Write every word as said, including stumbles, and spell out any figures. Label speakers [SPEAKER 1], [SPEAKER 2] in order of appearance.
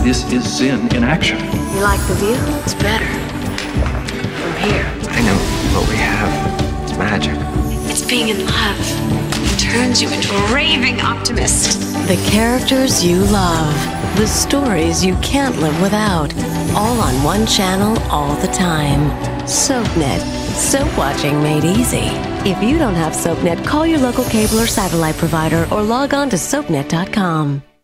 [SPEAKER 1] This is Zen in action.
[SPEAKER 2] You like the view? It's better from here.
[SPEAKER 3] I know what we have. It's magic.
[SPEAKER 2] It's being in love. It turns you into a raving optimist.
[SPEAKER 4] The characters you love. The stories you can't live without. All on one channel all the time. SoapNet. Soap watching made easy. If you don't have SoapNet, call your local cable or satellite provider or log on to soap net dot com.